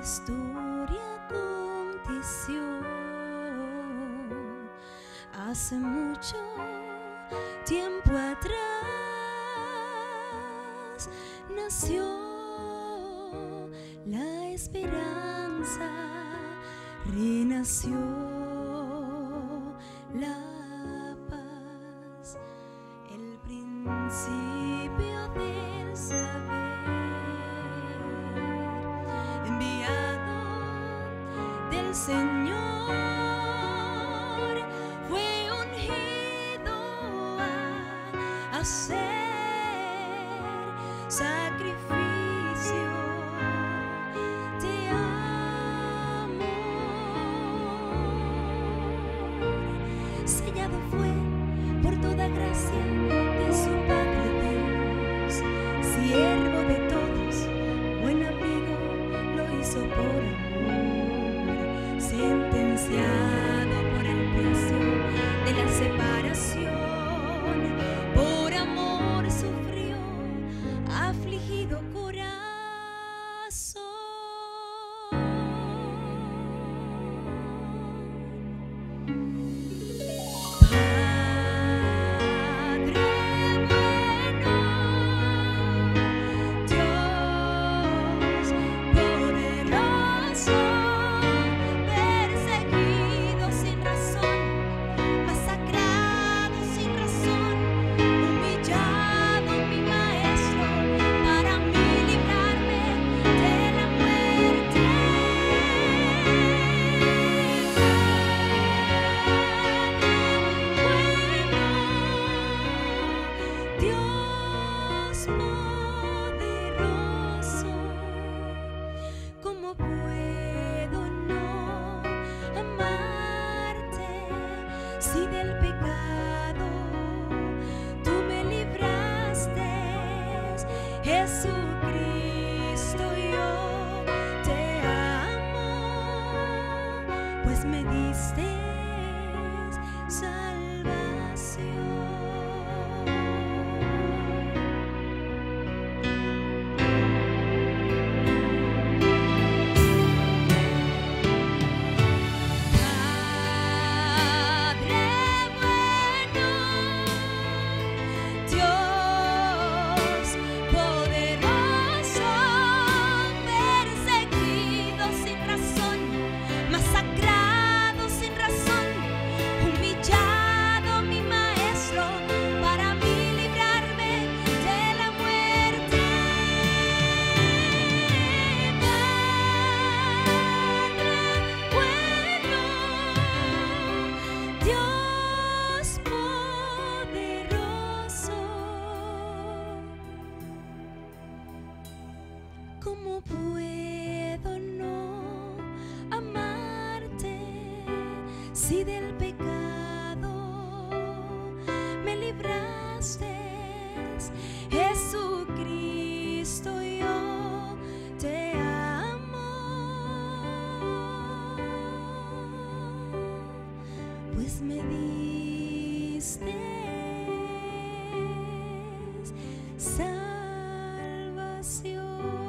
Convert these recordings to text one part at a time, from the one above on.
historia aconteció hace mucho tiempo atrás. Nació la esperanza, renació la paz, el principio del saber, enviado del Señor, fue ungido a hacer sacrificio. Te amo, sellado fue por toda gracia de su Padre Dios, siervo de todos, buen amigo, lo hizo por amor, sentenciado por el precio de la separación, por amor sufrió, afligido corazón. ¿Cómo puedo no amarte si del pecado tú me libraste? Jesucristo, yo te amo, pues me diste salvación. ¿Cómo puedo no amarte si del pecado me libraste? Jesucristo, yo te amo, pues me diste salvación.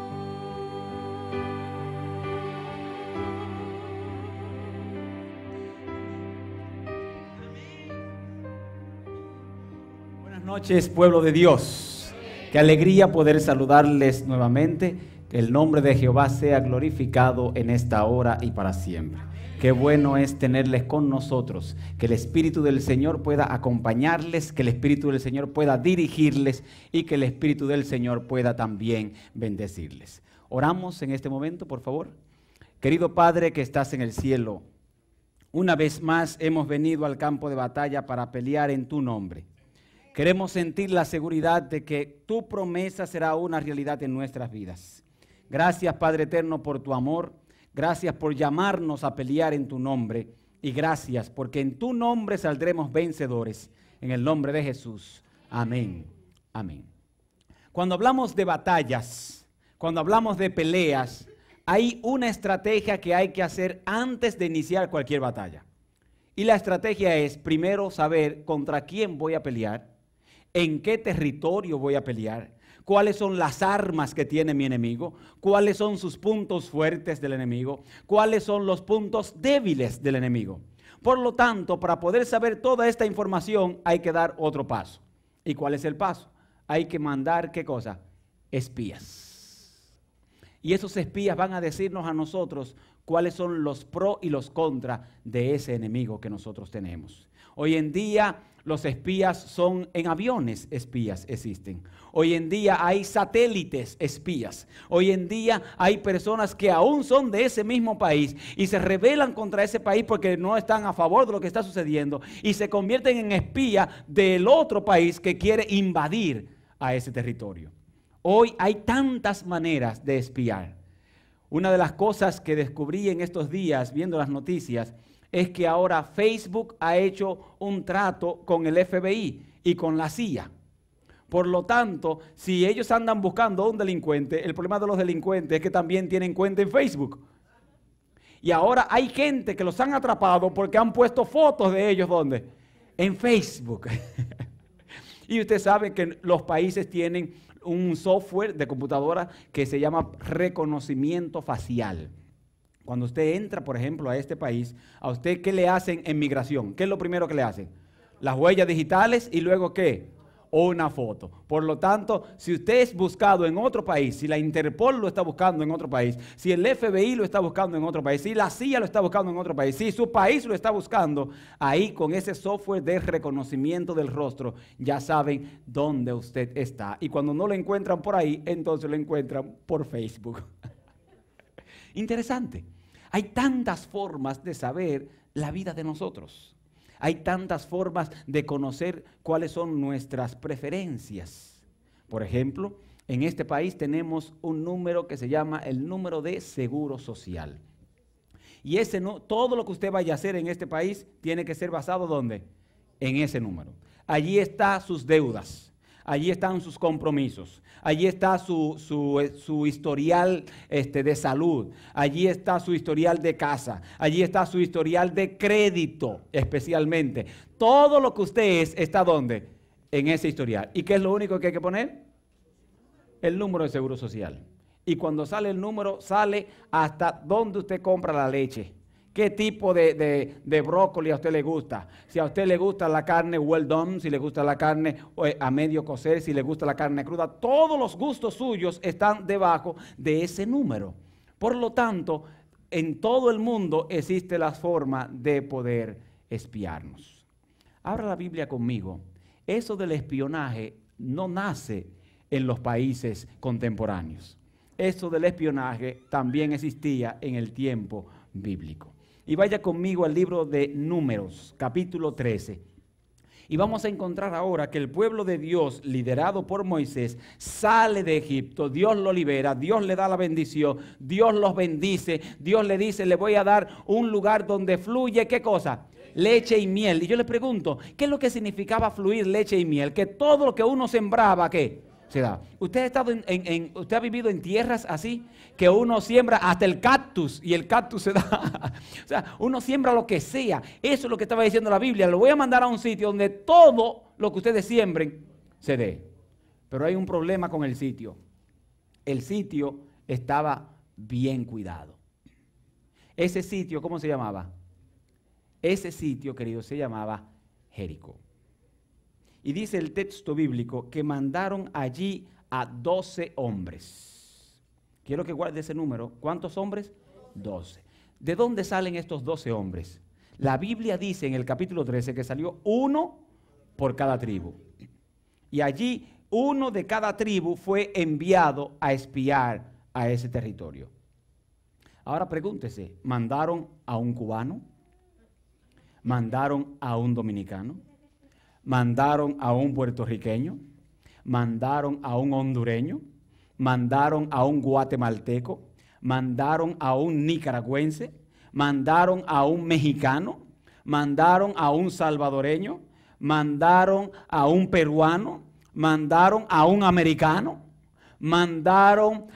Buenas noches, pueblo de Dios. Qué alegría poder saludarles nuevamente. Que el nombre de Jehová sea glorificado en esta hora y para siempre. Qué bueno es tenerles con nosotros. Que el Espíritu del Señor pueda acompañarles, que el Espíritu del Señor pueda dirigirles y que el Espíritu del Señor pueda también bendecirles. Oramos en este momento, por favor. Querido Padre que estás en el cielo, una vez más hemos venido al campo de batalla para pelear en tu nombre. Queremos sentir la seguridad de que tu promesa será una realidad en nuestras vidas. Gracias, Padre eterno, por tu amor. Gracias por llamarnos a pelear en tu nombre. Y gracias porque en tu nombre saldremos vencedores. En el nombre de Jesús. Amén. Amén. Cuando hablamos de batallas, cuando hablamos de peleas, hay una estrategia que hay que hacer antes de iniciar cualquier batalla. Y la estrategia es primero saber contra quién voy a pelear, en qué territorio voy a pelear, cuáles son las armas que tiene mi enemigo, cuáles son sus puntos fuertes del enemigo, cuáles son los puntos débiles del enemigo. Por lo tanto, para poder saber toda esta información hay que dar otro paso. ¿Y cuál es el paso? Hay que mandar, ¿qué cosa? Espías. Y esos espías van a decirnos a nosotros cuáles son los pros y los contras de ese enemigo que nosotros tenemos. Hoy en día los espías son en aviones, espías existen. Hoy en día hay satélites espías. Hoy en día hay personas que aún son de ese mismo país y se rebelan contra ese país porque no están a favor de lo que está sucediendo y se convierten en espía del otro país que quiere invadir a ese territorio. Hoy hay tantas maneras de espiar. Una de las cosas que descubrí en estos días viendo las noticias es que ahora Facebook ha hecho un trato con el FBI y con la CIA. Por lo tanto, si ellos andan buscando a un delincuente, el problema de los delincuentes es que también tienen cuenta en Facebook. Y ahora hay gente que los han atrapado porque han puesto fotos de ellos, ¿dónde? En Facebook. Y usted sabe que los países tienen un software de computadora que se llama reconocimiento facial. Cuando usted entra, por ejemplo, a este país, ¿a usted qué le hacen en migración? ¿Qué es lo primero que le hacen? Las huellas digitales y luego ¿qué? Una foto. Por lo tanto, si usted es buscado en otro país, si la Interpol lo está buscando en otro país, si el FBI lo está buscando en otro país, si la CIA lo está buscando en otro país, si su país lo está buscando, ahí con ese software de reconocimiento del rostro, ya saben dónde usted está. Y cuando no lo encuentran por ahí, entonces lo encuentran por Facebook. Interesante. Hay tantas formas de saber la vida de nosotros. Hay tantas formas de conocer cuáles son nuestras preferencias. Por ejemplo, en este país tenemos un número que se llama el número de seguro social. Y todo lo que usted vaya a hacer en este país tiene que ser basado ¿dónde? En ese número. Allí están sus deudas. Allí están sus compromisos, allí está su historial de salud, allí está su historial de casa, allí está su historial de crédito especialmente. Todo lo que usted es, ¿está dónde? En ese historial. ¿Y qué es lo único que hay que poner? El número de seguro social. Y cuando sale el número, sale hasta dónde usted compra la leche. ¿Qué tipo de brócoli a usted le gusta? Si a usted le gusta la carne well done, si le gusta la carne a medio cocer, si le gusta la carne cruda, todos los gustos suyos están debajo de ese número. Por lo tanto, en todo el mundo existe la forma de poder espiarnos. Abra la Biblia conmigo. Eso del espionaje no nace en los países contemporáneos. Eso del espionaje también existía en el tiempo bíblico. Y vaya conmigo al libro de Números, capítulo 13. Y vamos a encontrar ahora que el pueblo de Dios, liderado por Moisés, sale de Egipto. Dios lo libera, Dios le da la bendición, Dios los bendice. Dios le dice, le voy a dar un lugar donde fluye, ¿qué cosa? Leche y miel. Y yo le pregunto, ¿qué es lo que significaba fluir leche y miel? Que todo lo que uno sembraba, ¿qué? Se da. ¿Usted ha estado usted ha vivido en tierras así? Que uno siembra hasta el cactus y el cactus se da. O sea, uno siembra lo que sea. Eso es lo que estaba diciendo la Biblia. Lo voy a mandar a un sitio donde todo lo que ustedes siembren se dé. Pero hay un problema con el sitio. El sitio estaba bien cuidado. Ese sitio, ¿cómo se llamaba? Ese sitio, querido, se llamaba Jericó. Y dice el texto bíblico que mandaron allí a 12 hombres. Quiero que guarde ese número. ¿Cuántos hombres? 12. ¿De dónde salen estos 12 hombres? La Biblia dice en el capítulo 13 que salió uno por cada tribu. Y allí uno de cada tribu fue enviado a espiar a ese territorio. Ahora pregúntese, ¿mandaron a un cubano? ¿Mandaron a un dominicano? ¿Mandaron a un puertorriqueño? ¿Mandaron a un hondureño? ¿Mandaron a un guatemalteco? ¿Mandaron a un nicaragüense? ¿Mandaron a un mexicano? ¿Mandaron a un salvadoreño? ¿Mandaron a un peruano? ¿Mandaron a un americano? ¿Mandaron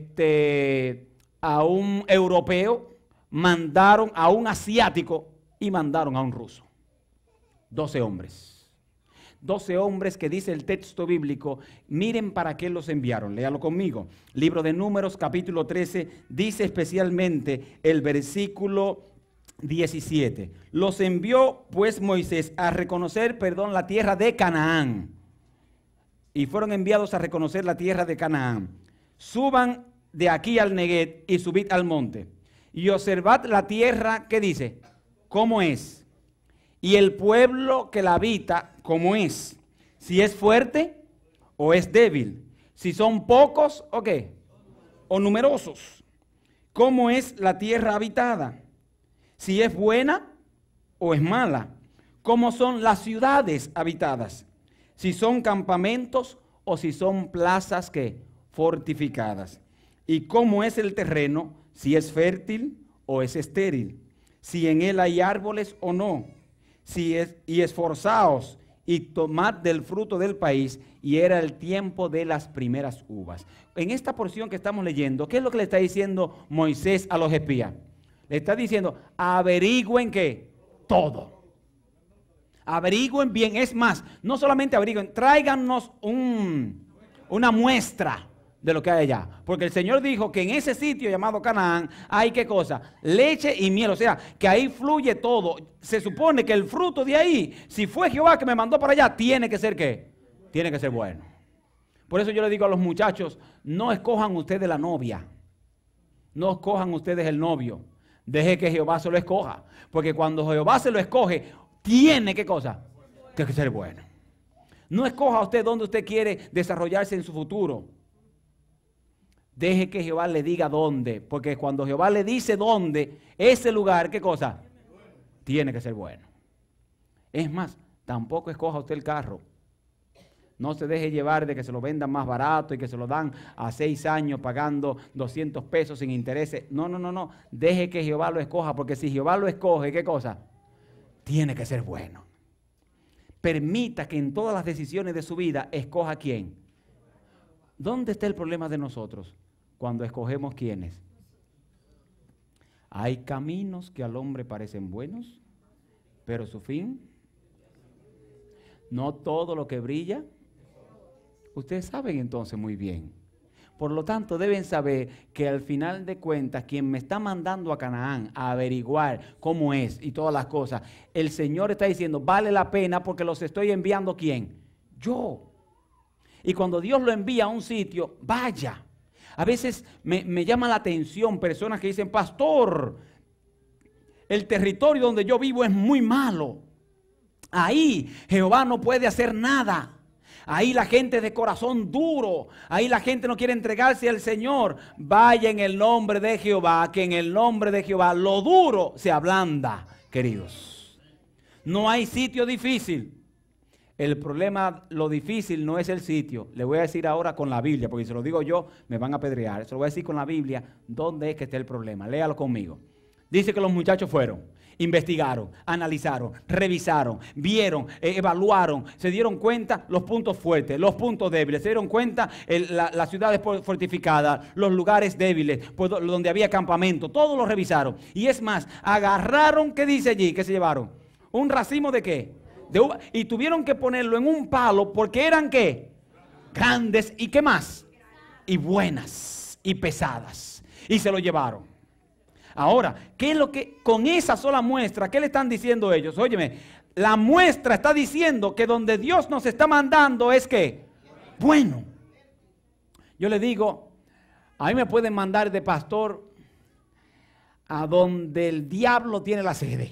a un europeo? ¿Mandaron a un asiático? Y mandaron a un ruso. 12 hombres. 12 hombres que dice el texto bíblico. Miren para qué los enviaron. Léalo conmigo. Libro de Números, capítulo 13, dice especialmente el versículo 17. Los envió pues Moisés a reconocer, la tierra de Canaán. Y fueron enviados a reconocer la tierra de Canaán. Suban de aquí al Neguet y subid al monte. Y observad la tierra, ¿qué dice? ¿Cómo es? Y el pueblo que la habita, ¿cómo es? Si es fuerte o es débil. Si son pocos o qué. O numerosos. ¿Cómo es la tierra habitada? Si es buena o es mala. ¿Cómo son las ciudades habitadas? Si son campamentos o si son plazas que fortificadas. ¿Y cómo es el terreno? Si es fértil o es estéril. Si en él hay árboles o no. Y esforzaos y tomad del fruto del país. Y era el tiempo de las primeras uvas. En esta porción que estamos leyendo, ¿qué es lo que le está diciendo Moisés a los espías? Le está diciendo, averigüen ¿qué? Todo. Averigüen bien. Es más, no solamente averigüen, tráiganos una muestra de lo que hay allá. Porque el Señor dijo que en ese sitio llamado Canaán hay ¿qué cosa? Leche y miel. O sea, que ahí fluye todo. Se supone que el fruto de ahí, si fue Jehová que me mandó para allá, tiene que ser ¿qué? Tiene que ser bueno. Por eso yo le digo a los muchachos, no escojan ustedes la novia. No escojan ustedes el novio. Deje que Jehová se lo escoja. Porque cuando Jehová se lo escoge, tiene ¿qué cosa? Tiene que ser bueno. No escoja usted dónde usted quiere desarrollarse en su futuro. Deje que Jehová le diga dónde. Porque cuando Jehová le dice dónde, ese lugar, ¿qué cosa? Tiene que ser bueno. Es más, tampoco escoja usted el carro. No se deje llevar de que se lo vendan más barato y que se lo dan a 6 años pagando 200 pesos sin intereses. No. Deje que Jehová lo escoja, porque si Jehová lo escoge, ¿qué cosa? Tiene que ser bueno. Permita que en todas las decisiones de su vida escoja quién. ¿Dónde está el problema de nosotros? Cuando escogemos quiénes. Hay caminos que al hombre parecen buenos, pero su fin, no todo lo que brilla. Ustedes saben entonces muy bien. Por lo tanto, deben saber que al final de cuentas, quien me está mandando a Canaán a averiguar cómo es y todas las cosas, el Señor está diciendo, vale la pena porque los estoy enviando, ¿quién? Yo. Y cuando Dios lo envía a un sitio, vaya. A veces me llama la atención personas que dicen, pastor, el territorio donde yo vivo es muy malo. Ahí Jehová no puede hacer nada. Ahí la gente de corazón duro, ahí la gente no quiere entregarse al Señor. Vaya en el nombre de Jehová, que en el nombre de Jehová lo duro se ablanda, queridos. No hay sitio difícil. El problema, lo difícil no es el sitio. Le voy a decir ahora con la Biblia, porque si se lo digo yo, me van a apedrear. Se lo voy a decir con la Biblia, ¿dónde es que está el problema? Léalo conmigo. Dice que los muchachos fueron, investigaron, analizaron, revisaron, vieron, evaluaron, se dieron cuenta los puntos fuertes, los puntos débiles, se dieron cuenta las ciudades fortificadas, los lugares débiles, pues, donde había campamento, todos lo revisaron. Y es más, agarraron, ¿qué dice allí? ¿Qué se llevaron? ¿Un racimo de qué? De uva, y tuvieron que ponerlo en un palo porque eran ¿qué? Grandes y ¿qué más? Y buenas y pesadas. Y se lo llevaron. Ahora, ¿qué es lo que con esa sola muestra, qué le están diciendo ellos? Óyeme, la muestra está diciendo que donde Dios nos está mandando es que bueno. Yo le digo, a mí me pueden mandar de pastor a donde el diablo tiene la sede.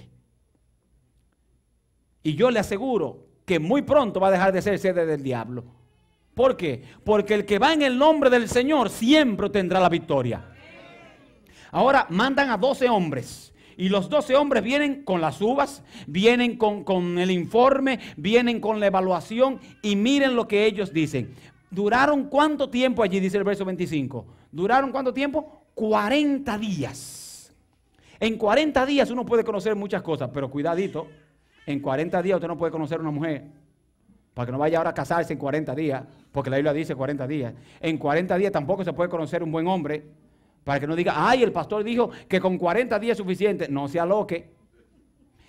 Y yo le aseguro que muy pronto va a dejar de ser sede del diablo. ¿Por qué? Porque el que va en el nombre del Señor siempre tendrá la victoria. Ahora mandan a 12 hombres. Y los 12 hombres vienen con las uvas, vienen con el informe, vienen con la evaluación. Y miren lo que ellos dicen. ¿Duraron cuánto tiempo allí? Dice el verso 25. ¿Duraron cuánto tiempo? 40 días. En 40 días uno puede conocer muchas cosas, pero cuidadito. En 40 días usted no puede conocer a una mujer. Para que no vaya ahora a casarse en 40 días. Porque la Biblia dice 40 días. En 40 días tampoco se puede conocer un buen hombre. Para que no diga, ay, el pastor dijo que con 40 días es suficiente. No se aloque.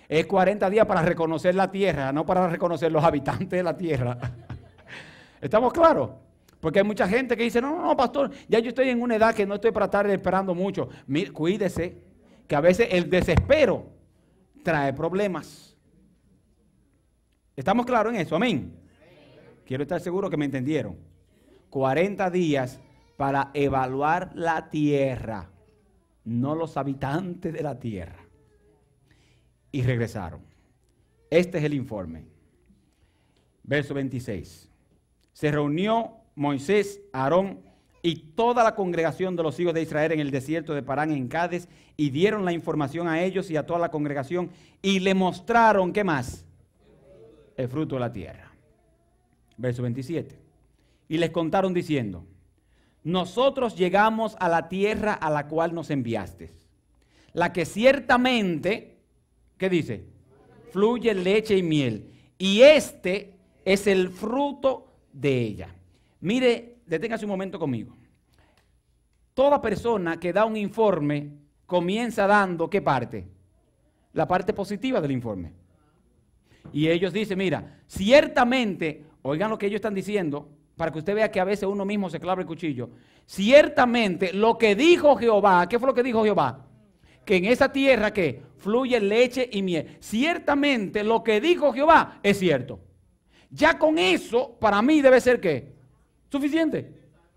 Es 40 días para reconocer la tierra, no para reconocer los habitantes de la tierra. ¿Estamos claros? Porque hay mucha gente que dice, no, pastor, ya yo estoy en una edad que no estoy para estar esperando mucho. Mire, cuídese, que a veces el desespero trae problemas. ¿Estamos claros en eso? Amén. Quiero estar seguro que me entendieron. 40 días para evaluar la tierra, no los habitantes de la tierra. Y regresaron. Este es el informe. Verso 26. Se reunió Moisés, Aarón y toda la congregación de los hijos de Israel en el desierto de Parán en Cádiz y dieron la información a ellos y a toda la congregación y le mostraron, ¿qué más? El fruto de la tierra. Verso 27. Y les contaron diciendo, nosotros llegamos a la tierra a la cual nos enviaste, la que ciertamente, ¿qué dice? Fluye leche y miel, y este es el fruto de ella. Mire, deténgase un momento conmigo. Toda persona que da un informe comienza dando, ¿qué parte? La parte positiva del informe. Y ellos dicen, mira, ciertamente, oigan lo que ellos están diciendo, para que usted vea que a veces uno mismo se clava el cuchillo. Ciertamente, lo que dijo Jehová, ¿qué fue lo que dijo Jehová? Que en esa tierra que fluye leche y miel. Ciertamente, lo que dijo Jehová es cierto. Ya con eso, para mí debe ser, ¿qué? Suficiente.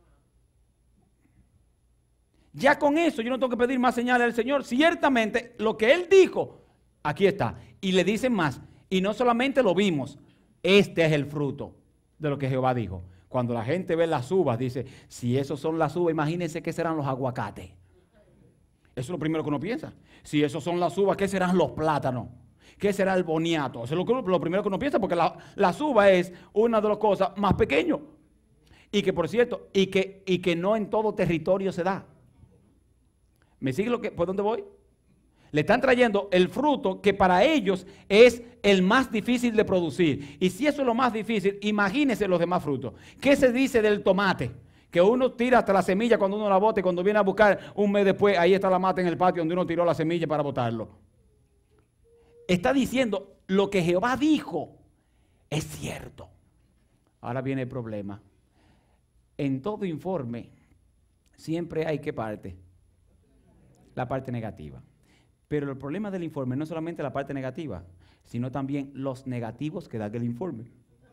Ya con eso, yo no tengo que pedir más señales al Señor. Ciertamente, lo que Él dijo, aquí está. Y le dicen más. Y no solamente lo vimos, este es el fruto de lo que Jehová dijo. Cuando la gente ve las uvas, dice, si esos son las uvas, imagínense qué serán los aguacates. Eso es lo primero que uno piensa. Si esos son las uvas, ¿qué serán los plátanos? ¿Qué será el boniato? Eso es lo primero que uno piensa, porque las uvas es una de las cosas más pequeñas. Y que, por cierto, y que no en todo territorio se da. ¿Me sigue por dónde voy? Le están trayendo el fruto que para ellos es el más difícil de producir. Y si eso es lo más difícil, imagínense los demás frutos. ¿Qué se dice del tomate? Que uno tira hasta la semilla cuando uno la bota y cuando viene a buscar un mes después, ahí está la mata en el patio donde uno tiró la semilla para botarlo. Está diciendo lo que Jehová dijo es cierto. Ahora viene el problema. En todo informe siempre hay ¿qué parte? La parte negativa. Pero el problema del informe no es solamente la parte negativa, sino también los negativos que da el informe.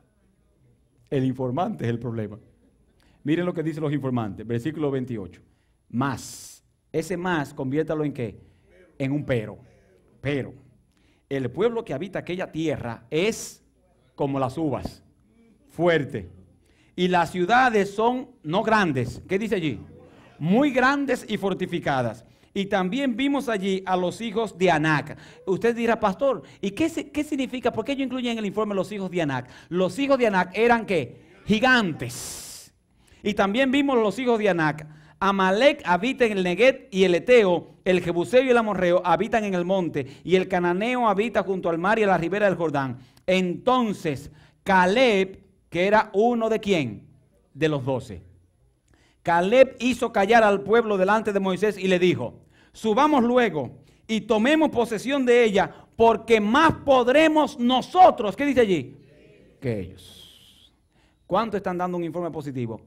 El informante es el problema. Miren lo que dicen los informantes, versículo 28. Más, ese más, conviértalo en ¿qué? En un pero. Pero, el pueblo que habita aquella tierra es como las uvas, fuerte. Y las ciudades son no grandes, ¿qué dice allí? Muy grandes y fortificadas. Y también vimos allí a los hijos de Anac. Usted dirá, pastor, ¿y qué significa? ¿Por qué ellos incluyen en el informe los hijos de Anac? Los hijos de Anac eran ¿qué? Gigantes. Y también vimos los hijos de Anac. Amalek habita en el Neguet y el Eteo, el Jebuseo y el Amorreo habitan en el monte. Y el Cananeo habita junto al mar y a la ribera del Jordán. Entonces, Caleb, que era uno de ¿quién? De los 12. Caleb hizo callar al pueblo delante de Moisés y le dijo, subamos luego y tomemos posesión de ella, porque más podremos nosotros, ¿qué dice allí? Que ellos. ¿Cuántos están dando un informe positivo?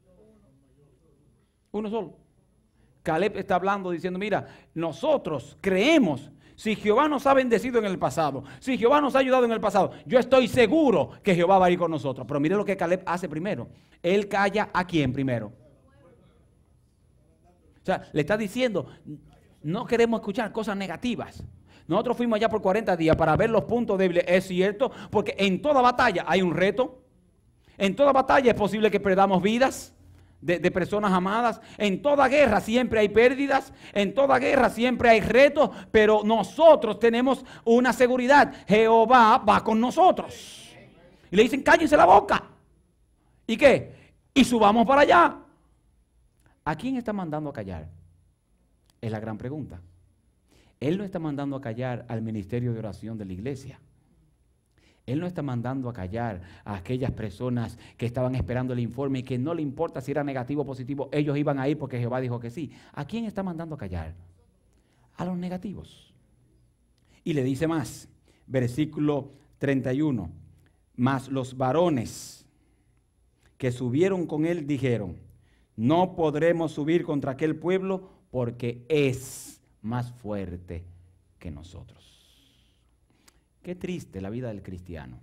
Uno solo. Caleb está hablando diciendo, mira, nosotros creemos, si Jehová nos ha bendecido en el pasado, si Jehová nos ha ayudado en el pasado, yo estoy seguro que Jehová va a ir con nosotros. Pero mire lo que Caleb hace primero. Él calla ¿a quién primero? O sea, le está diciendo, no queremos escuchar cosas negativas. Nosotros fuimos allá por 40 días para ver los puntos débiles. Es cierto, porque en toda batalla hay un reto. En toda batalla es posible que perdamos vidas de personas amadas. En toda guerra siempre hay pérdidas. En toda guerra siempre hay retos. Pero nosotros tenemos una seguridad. Jehová va con nosotros. Y le dicen, cállense la boca. ¿Y qué? Y subamos para allá. ¿A quién está mandando a callar? Es la gran pregunta. Él no está mandando a callar al ministerio de oración de la iglesia. Él no está mandando a callar a aquellas personas que estaban esperando el informe y que no le importa si era negativo o positivo. Ellos iban a ir porque Jehová dijo que sí. ¿A quién está mandando a callar? A los negativos. Y le dice más. versículo 31. Mas los varones que subieron con él dijeron: no podremos subir contra aquel pueblo porque es más fuerte que nosotros. Qué triste la vida del cristiano.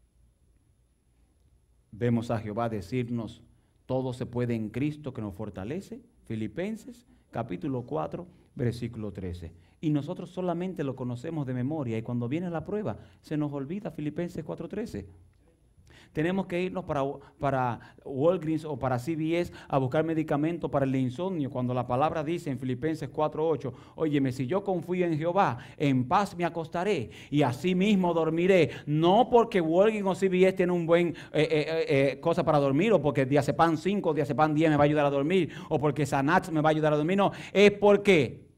Vemos a Jehová decirnos: todo se puede en Cristo que nos fortalece. Filipenses capítulo 4, versículo 13. Y nosotros solamente lo conocemos de memoria, y cuando viene la prueba se nos olvida Filipenses 4:13. Tenemos que irnos para Walgreens o para CVS a buscar medicamento para el insomnio, cuando la palabra dice en Filipenses 4:8: óyeme, si yo confío en Jehová, en paz me acostaré y así mismo dormiré. No porque Walgreens o CVS tiene un buen cosa para dormir, o porque Diazepam 5 o Diazepam 10 me va a ayudar a dormir, o porque Xanax me va a ayudar a dormir. No, es porque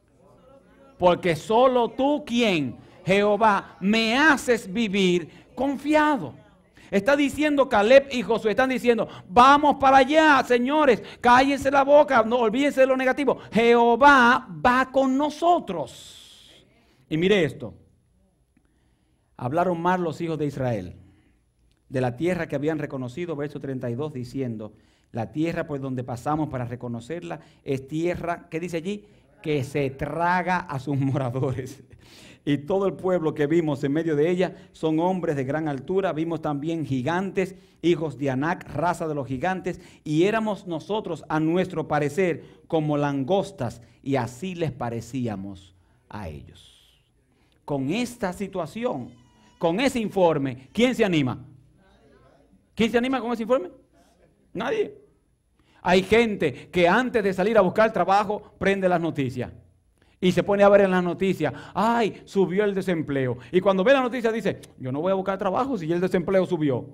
solo tú, ¿quién? Jehová, me haces vivir confiado. Está diciendo Caleb y Josué, están diciendo: vamos para allá, señores, cállense la boca, no olvídense de lo negativo. Jehová va con nosotros. Y mire esto: hablaron mal los hijos de Israel de la tierra que habían reconocido, verso 32, diciendo: la tierra por donde pasamos para reconocerla es tierra, ¿qué dice allí? Que se traga a sus moradores. Y todo el pueblo que vimos en medio de ella son hombres de gran altura. Vimos también gigantes, hijos de Anac, raza de los gigantes. Y éramos nosotros, a nuestro parecer, como langostas. Y así les parecíamos a ellos. Con esta situación, con ese informe, ¿quién se anima? ¿Quién se anima con ese informe? Nadie. Hay gente que antes de salir a buscar trabajo prende las noticias y se pone a ver en las noticias: ay, subió el desempleo. Y cuando ve la noticia dice: yo no voy a buscar trabajo si el desempleo subió.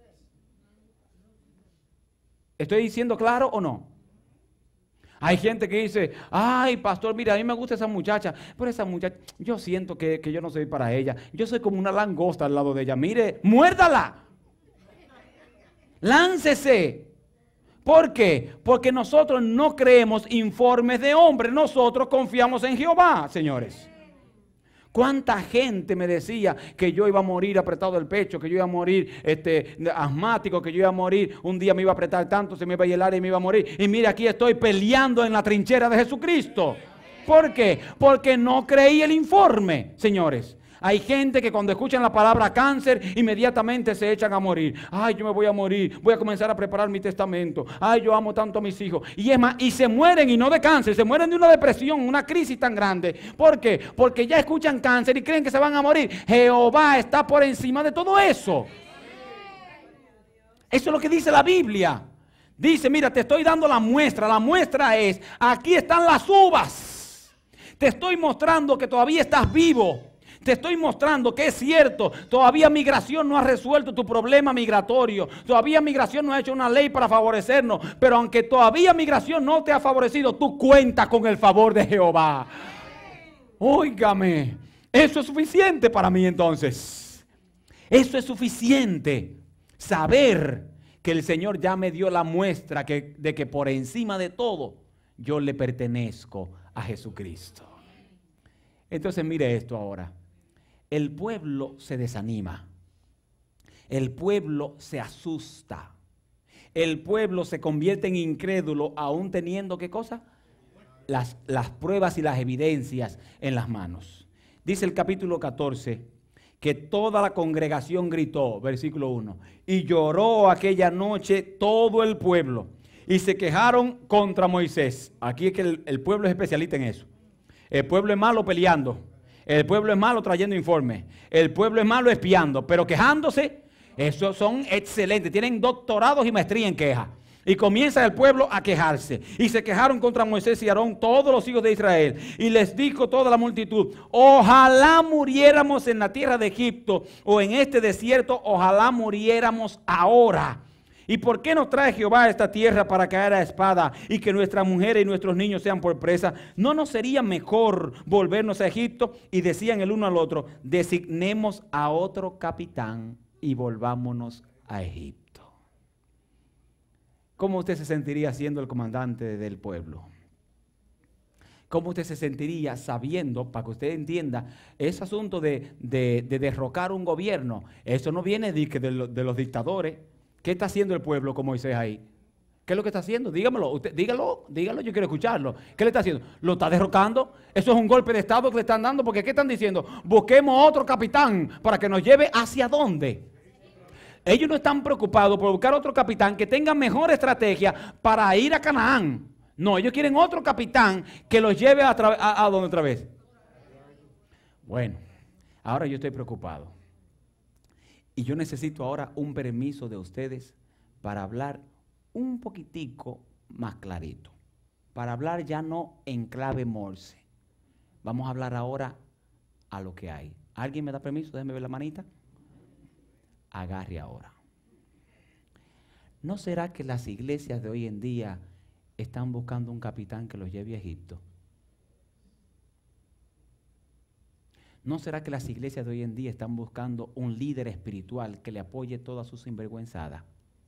¿Estoy diciendo claro o no? Hay gente que dice: ay, pastor, mira, a mí me gusta esa muchacha, pero esa muchacha, yo siento que yo no soy para ella. Yo soy como una langosta al lado de ella. Mire, muérdala. Láncese. ¿Por qué? Porque nosotros no creemos informes de hombres, nosotros confiamos en Jehová, señores. ¿Cuánta gente me decía que yo iba a morir apretado del pecho, que yo iba a morir asmático, que yo iba a morir, un día me iba a apretar tanto, se me iba a helar y me iba a morir? Y mira, aquí estoy peleando en la trinchera de Jesucristo. ¿Por qué? Porque no creí el informe, señores. Hay gente que cuando escuchan la palabra cáncer, inmediatamente se echan a morir. Ay, yo me voy a morir, voy a comenzar a preparar mi testamento. Ay, yo amo tanto a mis hijos. Y es más, y se mueren, y no de cáncer, se mueren de una depresión, una crisis tan grande. ¿Por qué? Porque ya escuchan cáncer y creen que se van a morir. Jehová está por encima de todo eso. Eso es lo que dice la Biblia. Dice: mira, te estoy dando la muestra. La muestra es: aquí están las uvas. Te estoy mostrando que todavía estás vivo. Te estoy mostrando que es cierto, todavía migración no ha resuelto tu problema migratorio. Todavía migración no ha hecho una ley para favorecernos. Pero aunque todavía migración no te ha favorecido, tú cuentas con el favor de Jehová. Óigame, eso es suficiente para mí entonces. Eso es suficiente. Saber que el Señor ya me dio la muestra de que por encima de todo yo le pertenezco a Jesucristo. Entonces mire esto ahora. El pueblo se desanima, el pueblo se asusta, el pueblo se convierte en incrédulo aún teniendo, ¿qué cosa? Las pruebas y las evidencias en las manos. Dice el capítulo 14 que toda la congregación gritó, versículo 1, y lloró aquella noche todo el pueblo y se quejaron contra Moisés. Aquí es que el pueblo es especialista en eso. El pueblo es malo peleando. El pueblo es malo trayendo informes. El pueblo es malo espiando. Pero quejándose, esos son excelentes. Tienen doctorados y maestría en queja. Y comienza el pueblo a quejarse. Y se quejaron contra Moisés y Aarón todos los hijos de Israel. Y les dijo toda la multitud: ojalá muriéramos en la tierra de Egipto o en este desierto. Ojalá muriéramos ahora. ¿Y por qué nos trae Jehová a esta tierra para caer a espada y que nuestras mujeres y nuestros niños sean por presa? ¿No nos sería mejor volvernos a Egipto? Y decían el uno al otro: designemos a otro capitán y volvámonos a Egipto. ¿Cómo usted se sentiría siendo el comandante del pueblo? ¿Cómo usted se sentiría sabiendo, para que usted entienda, ese asunto de derrocar un gobierno? Eso no viene de los dictadores. ¿Qué está haciendo el pueblo con Moisés ahí? ¿Qué es lo que está haciendo? Dígamelo, usted, dígalo, yo quiero escucharlo. ¿Qué le está haciendo? ¿Lo está derrocando? Eso es un golpe de estado que le están dando, porque ¿qué están diciendo? Busquemos otro capitán para que nos lleve ¿hacia dónde? Ellos no están preocupados por buscar otro capitán que tenga mejor estrategia para ir a Canaán. No, ellos quieren otro capitán que los lleve a ¿dónde otra vez? Bueno, ahora yo estoy preocupado. Y yo necesito ahora un permiso de ustedes para hablar un poquitico más clarito. Para hablar ya no en clave Morse. Vamos a hablar ahora a lo que hay. ¿Alguien me da permiso? Déjeme ver la manita. Agarre ahora. ¿No será que las iglesias de hoy en día están buscando un capitán que los lleve a Egipto? ¿No será que las iglesias de hoy en día están buscando un líder espiritual que le apoye toda su sinvergüenzada?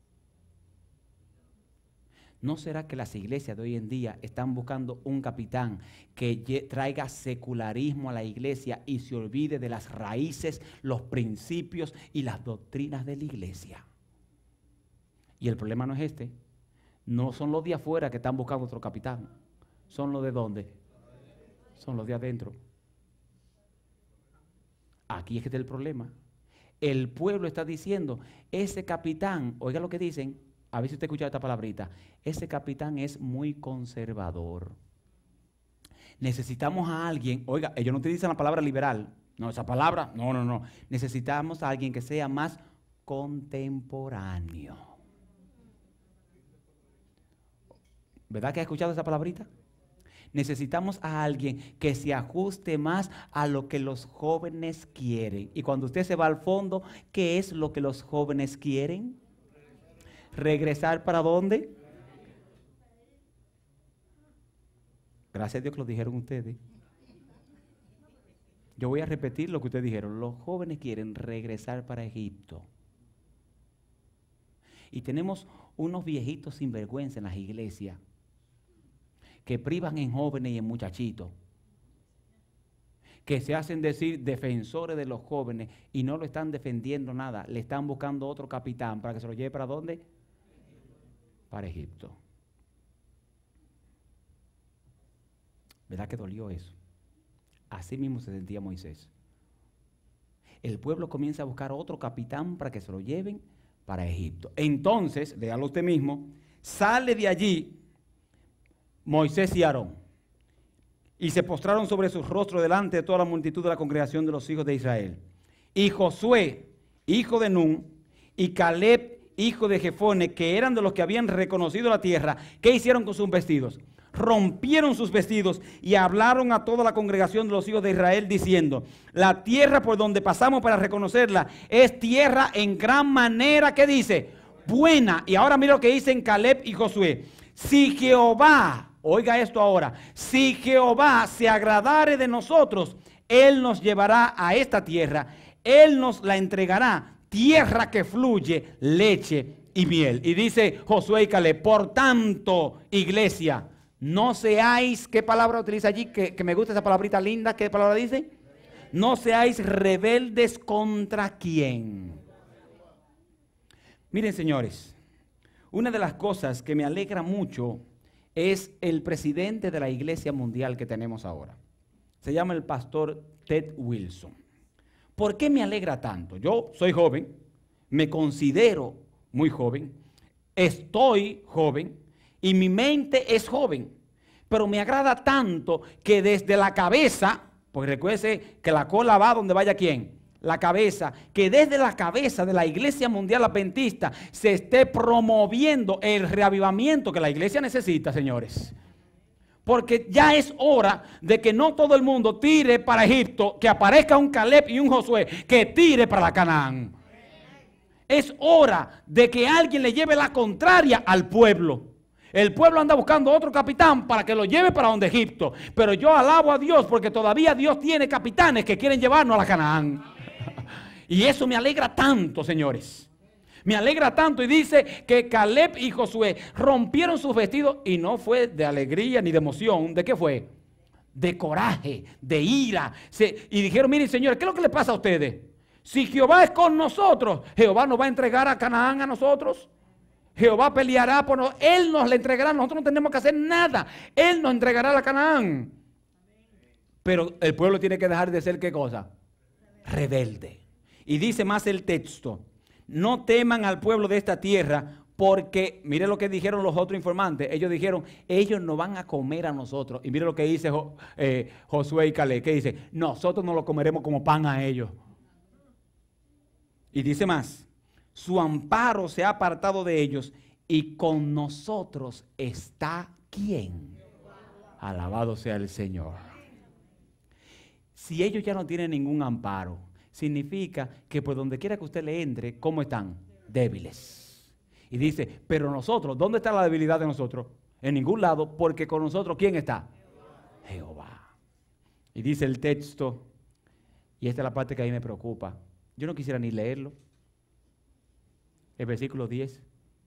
¿No será que las iglesias de hoy en día están buscando un capitán que traiga secularismo a la iglesia y se olvide de las raíces, los principios y las doctrinas de la iglesia? Y el problema no es este. No son los de afuera que están buscando otro capitán. ¿Son los de dónde? Son los de adentro. Aquí es que está el problema. El pueblo está diciendo, ese capitán, oiga lo que dicen, a ver si usted escucha esta palabrita, ese capitán es muy conservador. Necesitamos a alguien, oiga, ellos no utilizan la palabra liberal, no, esa palabra, no. Necesitamos a alguien que sea más contemporáneo. ¿Verdad que ha escuchado esa palabrita? Necesitamos a alguien que se ajuste más a lo que los jóvenes quieren. Y cuando usted se va al fondo, ¿qué es lo que los jóvenes quieren? ¿Regresar para dónde? Gracias a Dios que lo dijeron ustedes. Yo voy a repetir lo que ustedes dijeron. Los jóvenes quieren regresar para Egipto. Y tenemos unos viejitos sinvergüenza en las iglesias que privan en jóvenes y en muchachitos, que se hacen decir defensores de los jóvenes y no lo están defendiendo nada, le están buscando otro capitán para que se lo lleve ¿para dónde? Para Egipto. ¿Verdad que dolió eso? Así mismo se sentía Moisés. El pueblo comienza a buscar otro capitán para que se lo lleven para Egipto. Entonces, léalo usted mismo, sale de allí Moisés y Aarón, y se postraron sobre sus rostros delante de toda la multitud de la congregación de los hijos de Israel. Y Josué, hijo de Nun, y Caleb, hijo de Jefone, que eran de los que habían reconocido la tierra, ¿qué hicieron con sus vestidos? Rompieron sus vestidos y hablaron a toda la congregación de los hijos de Israel diciendo, la tierra por donde pasamos para reconocerla es tierra en gran manera, ¿qué dice? Buena. Y ahora mira lo que dicen Caleb y Josué. Si Jehová, oiga esto ahora, si Jehová se agradare de nosotros, Él nos llevará a esta tierra, Él nos la entregará, tierra que fluye leche y miel. Y dice Josué y Caleb, por tanto, iglesia, no seáis, ¿qué palabra utiliza allí? Que me gusta esa palabrita linda, ¿qué palabra dice? No seáis rebeldes contra quién. Miren, señores, una de las cosas que me alegra mucho es el presidente de la iglesia mundial que tenemos ahora. Se llama el pastor Ted Wilson. ¿Por qué me alegra tanto? Yo soy joven, me considero muy joven, estoy joven y mi mente es joven. Pero me agrada tanto que desde la cabeza, porque recuerde que la cola va donde vaya quién. La cabeza, que desde la cabeza de la Iglesia Mundial Adventista se esté promoviendo el reavivamiento que la iglesia necesita, señores. Porque ya es hora de que no todo el mundo tire para Egipto, que aparezca un Caleb y un Josué que tire para la Canaán. Es hora de que alguien le lleve la contraria al pueblo. El pueblo anda buscando otro capitán para que lo lleve para donde Egipto. Pero yo alabo a Dios porque todavía Dios tiene capitanes que quieren llevarnos a la Canaán. Y eso me alegra tanto, señores. Me alegra tanto. Y dice que Caleb y Josué rompieron sus vestidos y no fue de alegría ni de emoción. ¿De qué fue? de coraje, de ira. Y dijeron, miren señores, ¿qué es lo que le pasa a ustedes? Si Jehová es con nosotros, Jehová nos va a entregar a Canaán a nosotros. Jehová peleará por nosotros. Él nos la entregará, nosotros no tenemos que hacer nada. Él nos entregará a Canaán. Pero el pueblo tiene que dejar de ser, ¿qué cosa? Rebelde. Y dice más el texto, no teman al pueblo de esta tierra, porque, mire lo que dijeron los otros informantes, ellos dijeron, ellos nos van a comer a nosotros. Y mire lo que dice Josué y Caleb, que dice, nosotros nos lo comeremos como pan a ellos. Y dice más, su amparo se ha apartado de ellos y con nosotros está ¿quién? Alabado sea el Señor. Si ellos ya no tienen ningún amparo, significa que por donde quiera que usted le entre, ¿cómo están? Débiles. Y dice, pero nosotros, ¿dónde está la debilidad de nosotros? En ningún lado, porque con nosotros, ¿quién está? Jehová. Y dice el texto, y esta es la parte que a mí me preocupa. Yo no quisiera ni leerlo. El versículo 10.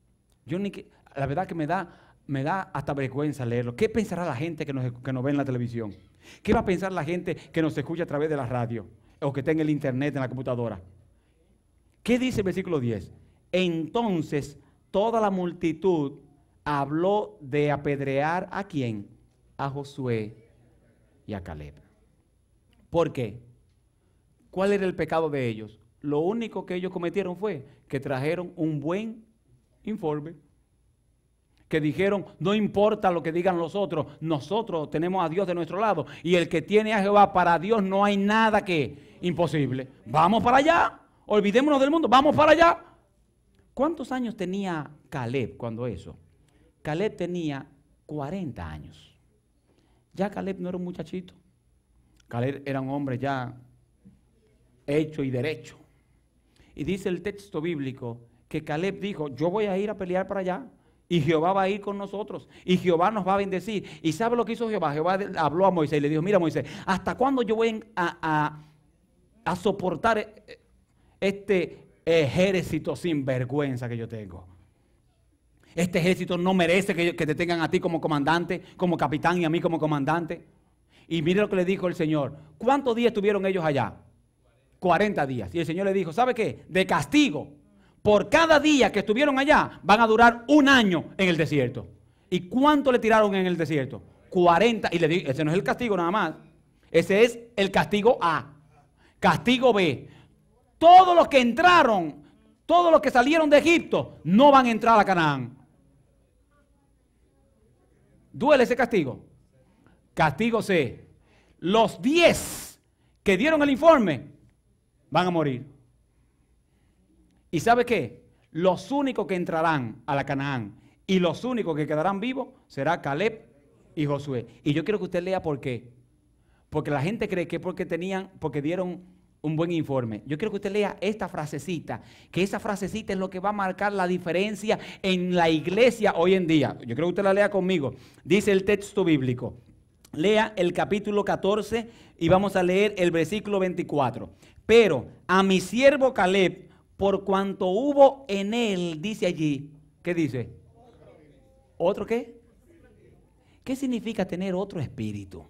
La verdad que me da hasta vergüenza leerlo. ¿Qué pensará la gente que nos ve en la televisión? ¿Qué va a pensar la gente que nos escucha a través de la radio? O que está en el internet, en la computadora. ¿Qué dice el versículo 10? Entonces toda la multitud habló de apedrear ¿a quién? A Josué y a Caleb. ¿Por qué? ¿Cuál era el pecado de ellos? Lo único que ellos cometieron fue que trajeron un buen informe. Que dijeron, no importa lo que digan los otros, nosotros tenemos a Dios de nuestro lado. Y el que tiene a Jehová, para Dios no hay nada que imposible. Vamos para allá, olvidémonos del mundo, vamos para allá. ¿Cuántos años tenía Caleb cuando eso? Caleb tenía 40 años. Ya Caleb no era un muchachito. Caleb era un hombre ya hecho y derecho. Y dice el texto bíblico que Caleb dijo, yo voy a ir a pelear para allá. Y Jehová va a ir con nosotros. Y Jehová nos va a bendecir. ¿Y sabe lo que hizo Jehová? Jehová habló a Moisés y le dijo, mira Moisés, ¿hasta cuándo yo voy a soportar este ejército sin vergüenza que yo tengo? Este ejército no merece que te tengan a ti como comandante, como capitán y a mí como comandante. Y mire lo que le dijo el Señor. ¿Cuántos días estuvieron ellos allá? 40 días. Y el Señor le dijo, ¿sabe qué? De castigo. Por cada día que estuvieron allá, van a durar 1 año en el desierto. ¿Y cuánto le tiraron en el desierto? 40. Y le dije, ese no es el castigo nada más. Ese es el castigo A. Castigo B. Todos los que entraron, todos los que salieron de Egipto, no van a entrar a Canaán. ¿Duele ese castigo? Castigo C. Los 10 que dieron el informe van a morir. ¿Y sabe qué? Los únicos que entrarán a la Canaán y los únicos que quedarán vivos será Caleb y Josué. Y yo quiero que usted lea por qué. Porque la gente cree que porque dieron un buen informe. Yo quiero que usted lea esta frasecita, que esa frasecita es lo que va a marcar la diferencia en la iglesia hoy en día. Yo quiero que usted la lea conmigo. Dice el texto bíblico. Lea el capítulo 14 y vamos a leer el versículo 24. Pero a mi siervo Caleb, por cuanto hubo en él, dice allí, ¿qué dice? ¿Otro qué? ¿Qué significa tener otro espíritu?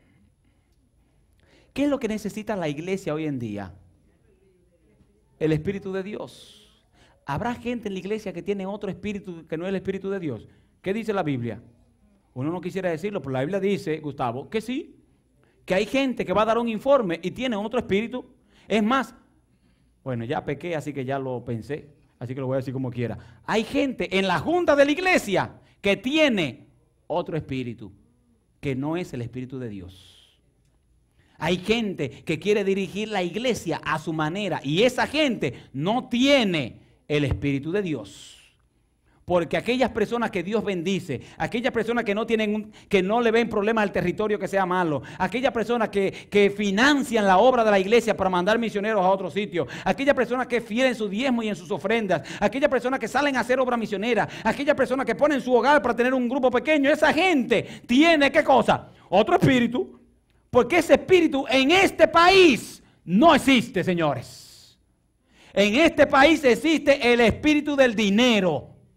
¿Qué es lo que necesita la iglesia hoy en día? El Espíritu de Dios. ¿Habrá gente en la iglesia que tiene otro espíritu que no es el Espíritu de Dios? ¿Qué dice la Biblia? Uno no quisiera decirlo, pero la Biblia dice, Gustavo, que sí. Que hay gente que va a dar un informe y tiene otro espíritu. Es más, bueno, ya pequé, así que ya lo pensé, así que lo voy a decir como quiera. Hay gente en la junta de la iglesia que tiene otro espíritu, que no es el Espíritu de Dios. Hay gente que quiere dirigir la iglesia a su manera y esa gente no tiene el Espíritu de Dios. Porque aquellas personas que Dios bendice, aquellas personas que no le ven problema al territorio que sea malo, aquellas personas que financian la obra de la iglesia para mandar misioneros a otro sitio, aquellas personas que fielen su diezmo y en sus ofrendas, aquellas personas que salen a hacer obra misionera, aquellas personas que ponen su hogar para tener un grupo pequeño, esa gente tiene ¿qué cosa? Otro espíritu, porque ese espíritu en este país no existe, señores. En este país existe el espíritu del dinero.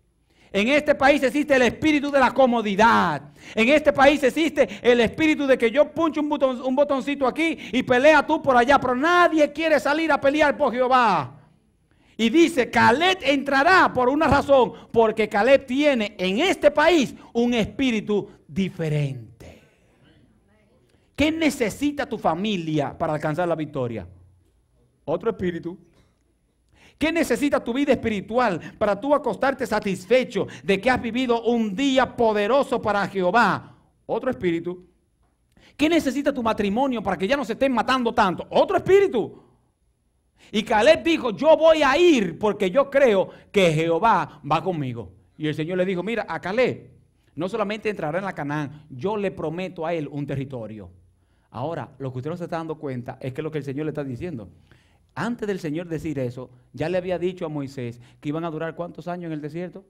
En este país existe el espíritu de la comodidad. En este país existe el espíritu de que yo puncho un botoncito aquí y pelea tú por allá. Pero nadie quiere salir a pelear por Jehová. Y dice, Caleb entrará por una razón. Porque Caleb tiene en este país un espíritu diferente. ¿Qué necesita tu familia para alcanzar la victoria? Otro espíritu. ¿Qué necesita tu vida espiritual para tú acostarte satisfecho de que has vivido un día poderoso para Jehová? Otro espíritu. ¿Qué necesita tu matrimonio para que ya no se estén matando tanto? Otro espíritu. Y Caleb dijo, yo voy a ir porque yo creo que Jehová va conmigo. Y el Señor le dijo, mira, a Caleb no solamente entrará en la Canaán, yo le prometo a él un territorio. Ahora, lo que usted no se está dando cuenta es que lo que el Señor le está diciendo. Antes del Señor decir eso, ya le había dicho a Moisés que iban a durar ¿cuántos años en el desierto?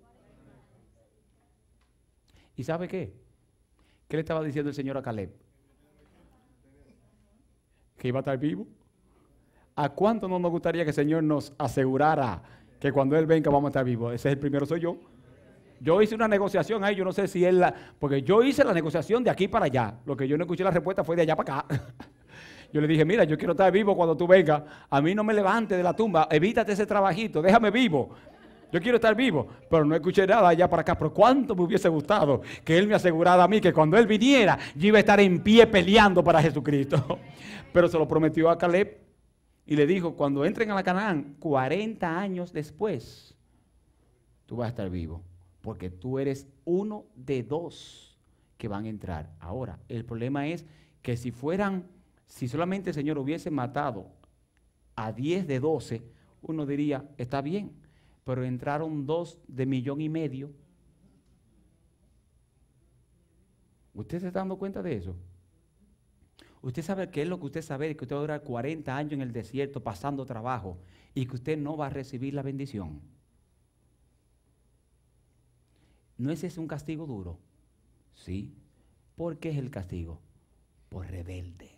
¿Y sabe qué? ¿Qué le estaba diciendo el Señor a Caleb? Que iba a estar vivo. ¿A cuánto no nos gustaría que el Señor nos asegurara que cuando Él venga vamos a estar vivos? Ese es el primero, soy yo. Yo hice una negociación ahí, yo no sé si él porque yo hice la negociación de aquí para allá. Lo que yo no escuché la respuesta fue de allá para acá. Yo le dije, mira, yo quiero estar vivo cuando tú vengas. A mí no me levantes de la tumba, evítate ese trabajito, déjame vivo. Yo quiero estar vivo, pero no escuché nada allá para acá. Pero cuánto me hubiese gustado que Él me asegurara a mí que cuando Él viniera, yo iba a estar en pie peleando para Jesucristo. Pero se lo prometió a Caleb y le dijo, cuando entren a la Canaán, 40 años después, tú vas a estar vivo. Porque tú eres uno de dos que van a entrar. Ahora, el problema es que si solamente el Señor hubiese matado a 10 de 12, uno diría, está bien, pero entraron 2 de 1,5 millones. ¿Usted se está dando cuenta de eso? Usted sabe qué es lo que usted sabe, que usted va a durar 40 años en el desierto pasando trabajo y que usted no va a recibir la bendición. ¿No es ese un castigo duro? Sí. ¿Por qué es el castigo? Por rebelde.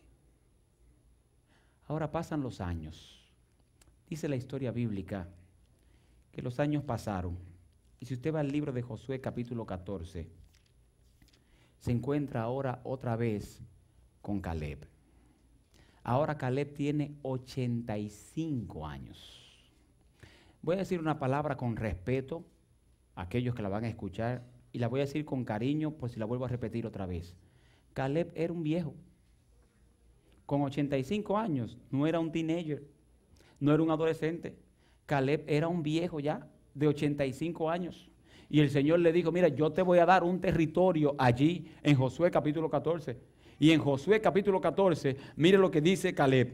Ahora pasan los años. Dice la historia bíblica que los años pasaron. Y si usted va al libro de Josué capítulo 14, se encuentra ahora otra vez con Caleb. Ahora Caleb tiene 85 años. Voy a decir una palabra con respeto a aquellos que la van a escuchar y la voy a decir con cariño por si la vuelvo a repetir otra vez. Caleb era un viejo. Con 85 años, no era un teenager, no era un adolescente. Caleb era un viejo ya, de 85 años. Y el Señor le dijo, mira, yo te voy a dar un territorio allí en Josué capítulo 14. Y en Josué capítulo 14, mire lo que dice Caleb.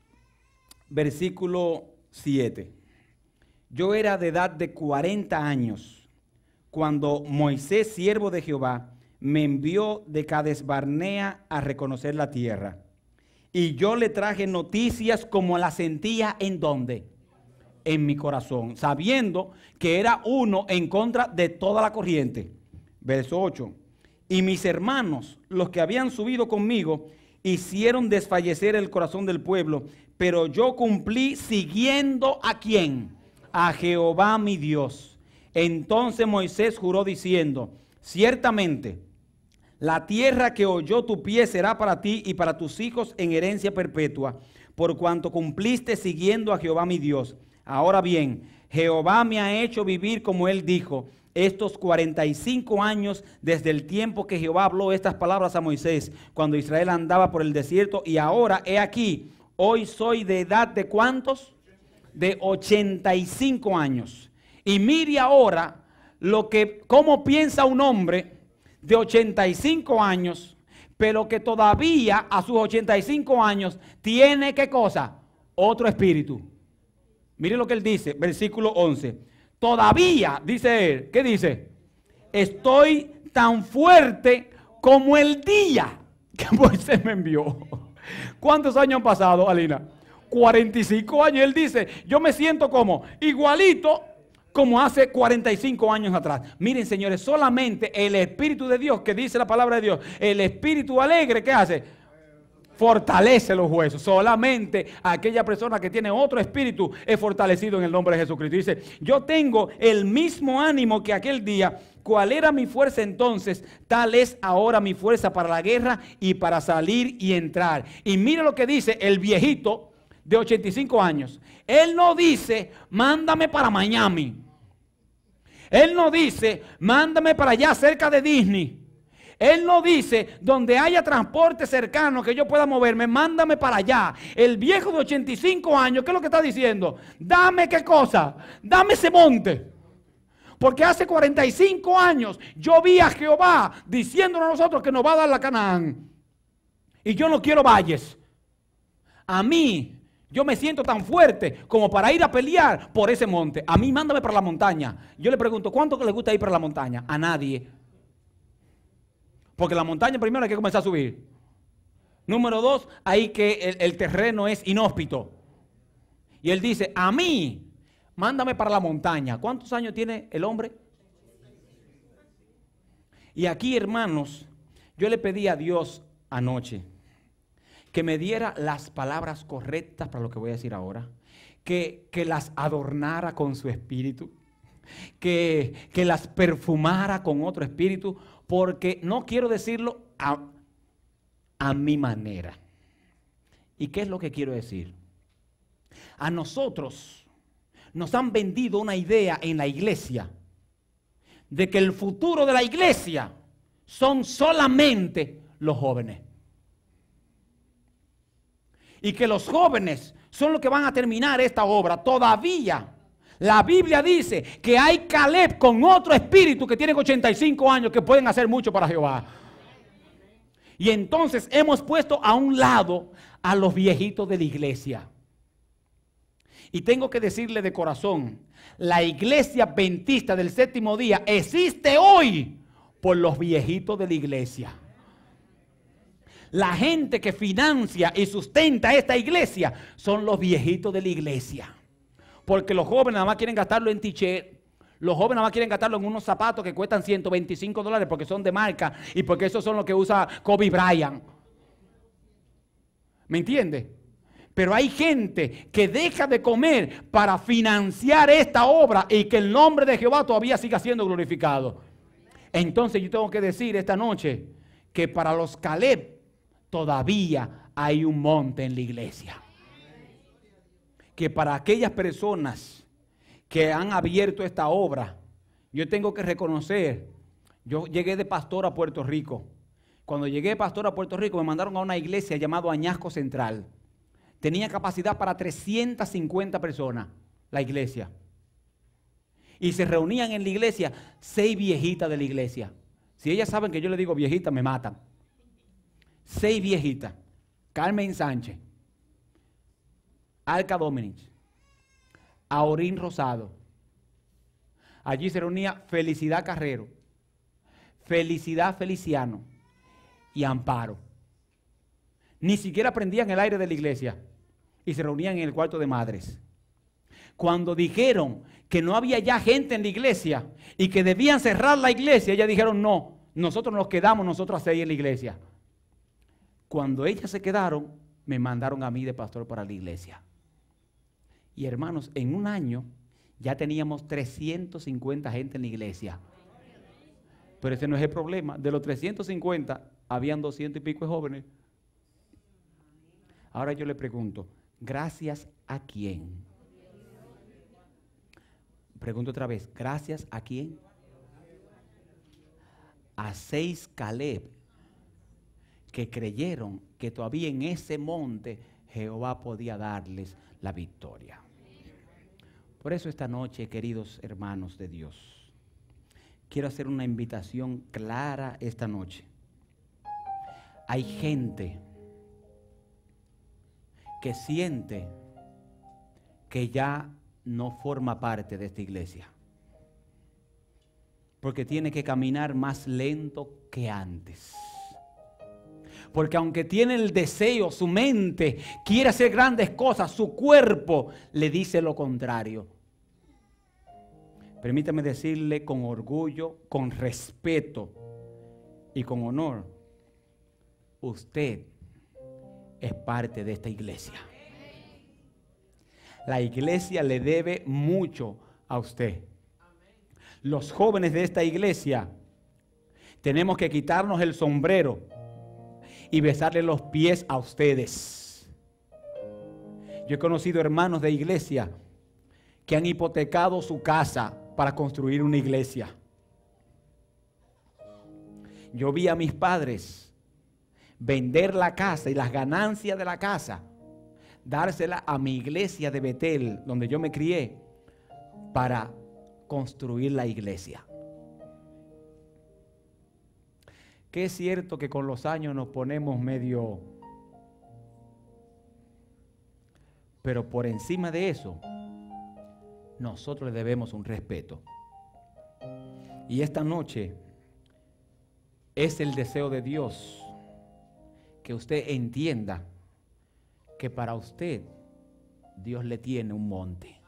Versículo 7. Yo era de edad de 40 años cuando Moisés, siervo de Jehová, me envió de Cades Barnea a reconocer la tierra. Y yo le traje noticias como las sentía en ¿dónde? En mi corazón, sabiendo que era uno en contra de toda la corriente. Verso 8. Y mis hermanos, los que habían subido conmigo, hicieron desfallecer el corazón del pueblo, pero yo cumplí siguiendo ¿a quién? A Jehová mi Dios. Entonces Moisés juró diciendo, ciertamente, la tierra que oyó tu pie será para ti y para tus hijos en herencia perpetua, por cuanto cumpliste siguiendo a Jehová mi Dios. Ahora bien, Jehová me ha hecho vivir como él dijo, estos 45 años desde el tiempo que Jehová habló estas palabras a Moisés, cuando Israel andaba por el desierto, y ahora he aquí, hoy soy de edad de ¿cuántos? De 85 años. Y mire ahora cómo piensa un hombre de 85 años, pero que todavía a sus 85 años tiene ¿qué cosa? Otro espíritu. Mire lo que él dice, versículo 11. Todavía, dice él, ¿qué dice? Estoy tan fuerte como el día que Moisés me envió. ¿Cuántos años han pasado, Alina? 45 años. Él dice, yo me siento como igualito como hace 45 años atrás. Miren, señores, solamente el Espíritu de Dios, que dice la palabra de Dios, el Espíritu alegre, ¿qué hace? fortalece los huesos. Solamente aquella persona que tiene otro espíritu es fortalecido en el nombre de Jesucristo. Dice, yo tengo el mismo ánimo que aquel día. ¿Cuál era mi fuerza entonces? Tal es ahora mi fuerza para la guerra y para salir y entrar. Y mire lo que dice el viejito de 85 años. Él no dice, mándame para Miami. Él no dice, mándame para allá cerca de Disney. Él no dice, donde haya transporte cercano que yo pueda moverme, mándame para allá. El viejo de 85 años, ¿qué es lo que está diciendo? Dame qué cosa, dame ese monte. Porque hace 45 años yo vi a Jehová diciéndonos a nosotros que nos va a dar la Canaán. Y yo no quiero valles. A mí, yo me siento tan fuerte como para ir a pelear por ese monte. A mí mándame para la montaña. Yo le pregunto, ¿cuánto le gusta ir para la montaña? A nadie. Porque la montaña primero hay que comenzar a subir. Número 2, ahí que el terreno es inhóspito. Y él dice, a mí, mándame para la montaña. ¿Cuántos años tiene el hombre? Y aquí, hermanos, yo le pedí a Dios anoche que me diera las palabras correctas para lo que voy a decir ahora, que las adornara con su espíritu, que las perfumara con otro espíritu, porque no quiero decirlo a mi manera. ¿Y qué es lo que quiero decir? A nosotros nos han vendido una idea en la iglesia de que el futuro de la iglesia son solamente los jóvenes. Y que los jóvenes son los que van a terminar esta obra. Todavía la Biblia dice que hay Caleb con otro espíritu que tienen 85 años que pueden hacer mucho para Jehová. Y entonces hemos puesto a un lado a los viejitos de la iglesia. Y tengo que decirle de corazón, la iglesia adventista del séptimo día existe hoy por los viejitos de la iglesia. La gente que financia y sustenta esta iglesia son los viejitos de la iglesia. Porque los jóvenes nada más quieren gastarlo en t-shirt. Los jóvenes nada más quieren gastarlo en unos zapatos que cuestan $125 porque son de marca y porque esos son los que usa Kobe Bryant. ¿Me entiende? Pero hay gente que deja de comer para financiar esta obra y que el nombre de Jehová todavía siga siendo glorificado. Entonces yo tengo que decir esta noche que para los Caleb todavía hay un monte en la iglesia. Que para aquellas personas que han abierto esta obra, yo tengo que reconocer, yo llegué de pastor a Puerto Rico. Cuando llegué de pastor a Puerto Rico me mandaron a una iglesia llamada Añasco Central. Tenía capacidad para 350 personas, la iglesia. Y se reunían en la iglesia 6 viejitas de la iglesia. Si ellas saben que yo le digo viejita, me matan. 6 viejitas. Carmen Sánchez, Alca Dominic, Aurín Rosado. Allí se reunía Felicidad Carrero, Felicidad Feliciano y Amparo. Ni siquiera prendían el aire de la iglesia y se reunían en el cuarto de madres. Cuando dijeron que no había ya gente en la iglesia y que debían cerrar la iglesia, ellas dijeron no, nosotros nos quedamos nosotros 6 en la iglesia. Cuando ellas se quedaron, me mandaron a mí de pastor para la iglesia. Y hermanos, en un año ya teníamos 350 gente en la iglesia. Pero ese no es el problema. De los 350, habían 200 y pico de jóvenes. Ahora yo le pregunto, ¿gracias a quién? Pregunto otra vez, ¿gracias a quién? A 6 Caleb que creyeron que todavía en ese monte Jehová podía darles la victoria. Por eso esta noche, queridos hermanos de Dios, quiero hacer una invitación clara esta noche. Hay gente que siente que ya no forma parte de esta iglesia, porque tiene que caminar más lento que antes. Porque aunque tiene el deseo, su mente quiere hacer grandes cosas, su cuerpo le dice lo contrario. Permítame decirle con orgullo, con respeto y con honor, usted es parte de esta iglesia. La iglesia le debe mucho a usted. Los jóvenes de esta iglesia tenemos que quitarnos el sombrero y besarle los pies a ustedes. Yo he conocido hermanos de iglesia que han hipotecado su casa para construir una iglesia. Yo vi a mis padres vender la casa y las ganancias de la casa, dársela a mi iglesia de Betel, donde yo me crié, para construir la iglesia. Que es cierto que con los años nos ponemos medio, pero por encima de eso, nosotros le debemos un respeto. Y esta noche es el deseo de Dios que usted entienda que para usted Dios le tiene un monte.